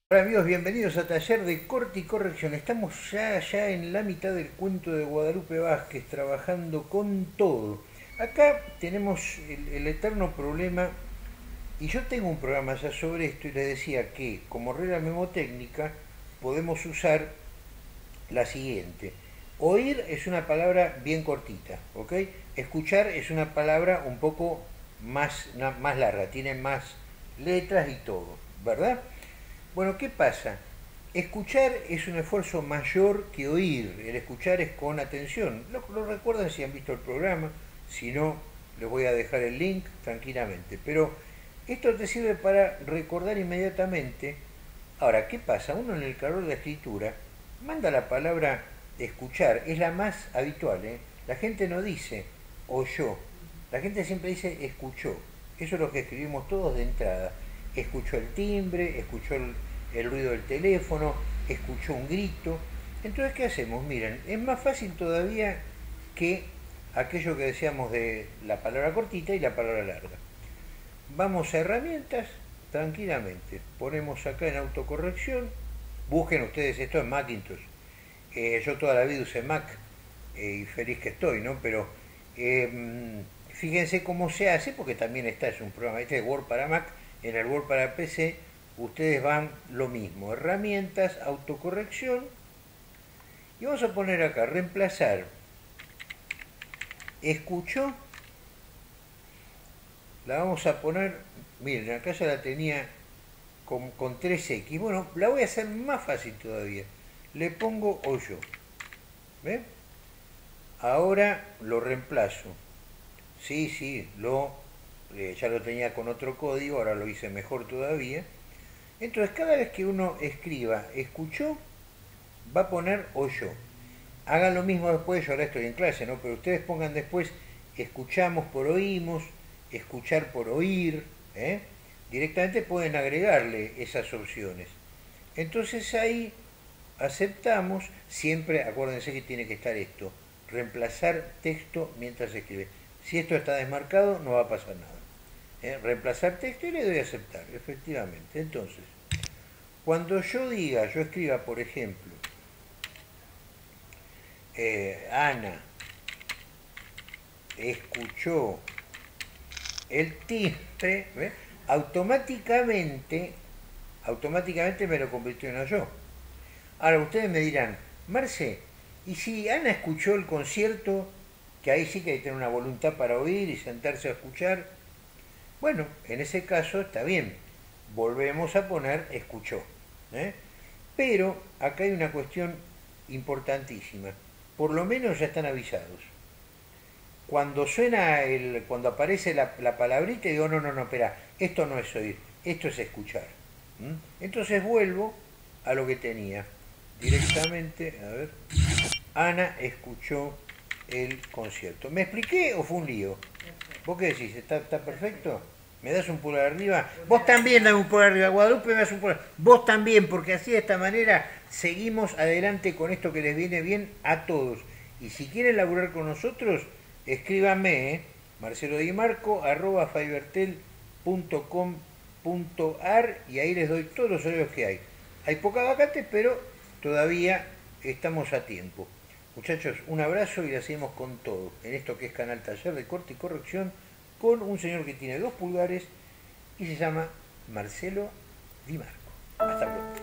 Hola amigos, bienvenidos a Taller de Corte y Corrección. Estamos ya en la mitad del cuento de Guadalupe Vázquez, trabajando con todo. Acá tenemos el eterno problema, y yo tengo un programa ya sobre esto, y les decía que como regla memotécnica podemos usar la siguiente. Oír es una palabra bien cortita, ¿ok? Escuchar es una palabra un poco más larga, tiene más letras y todo, ¿verdad? Bueno, ¿qué pasa? Escuchar es un esfuerzo mayor que oír. El escuchar es con atención. Lo recuerdan si han visto el programa. Si no, les voy a dejar el link tranquilamente. Pero esto te sirve para recordar inmediatamente. Ahora, ¿qué pasa? Uno en el calor de la escritura manda la palabra escuchar. Es la más habitual, ¿eh? La gente no dice oyó. La gente siempre dice escuchó. Eso es lo que escribimos todos de entrada. Escuchó el timbre, escuchó el ruido del teléfono, escuchó un grito. Entonces, ¿qué hacemos? Miren, es más fácil todavía que aquello que decíamos de la palabra cortita y la palabra larga. Vamos a herramientas tranquilamente. Ponemos acá en autocorrección. Busquen ustedes esto en Macintosh. Yo toda la vida usé Mac y feliz que estoy, ¿no? Pero fíjense cómo se hace, porque también es un programa, este es Word para Mac, en el Word para PC ustedes van lo mismo, herramientas, autocorrección, y vamos a poner acá, reemplazar, escuchó, la vamos a poner, miren, acá ya la tenía con 3X, bueno, la voy a hacer más fácil todavía, le pongo oyó, ¿ven? Ahora lo reemplazo, sí, ya lo tenía con otro código, ahora lo hice mejor todavía. Entonces cada vez que uno escriba escuchó, va a poner oyó. Hagan lo mismo después, yo ahora estoy en clase, ¿no? Pero ustedes pongan después escuchamos por oímos, escuchar por oír, ¿eh? Directamente pueden agregarle esas opciones. Entonces ahí aceptamos, siempre acuérdense que tiene que estar esto, reemplazar texto mientras se escribe. Si esto está desmarcado no va a pasar nada. Reemplazar texto y le doy a aceptar, efectivamente. Entonces, cuando yo diga, yo escriba, por ejemplo, Ana escuchó el timbre, ¿ves? Automáticamente, automáticamente me lo convirtió en yo. Ahora ustedes me dirán, Marce, ¿y si Ana escuchó el concierto, que ahí sí que hay que tener una voluntad para oír y sentarse a escuchar? Bueno, en ese caso está bien, volvemos a poner escuchó. ¿eh? Pero acá hay una cuestión importantísima, por lo menos ya están avisados. Cuando aparece la palabrita, digo, no, espera, esto no es oír, esto es escuchar. Entonces vuelvo a lo que tenía. Directamente, a ver, Ana escuchó el concierto. ¿Me expliqué o fue un lío? ¿Vos qué decís? ¿Está perfecto? ¿Me das un pulgar arriba? Vos también dame un pulgar arriba. Guadalupe me das un pulgar. Vos también, porque así de esta manera seguimos adelante con esto que les viene bien a todos. Y si quieren laburar con nosotros, escríbanme, marcelodimarco@fibertel.com.ar, y ahí les doy todos los horarios que hay. Hay pocas vacantes, pero todavía estamos a tiempo. Muchachos, un abrazo y la seguimos con todo en esto que es Canal Taller de Corte y Corrección, con un señor que tiene 2 pulgares y se llama Marcelo Di Marco. Hasta pronto.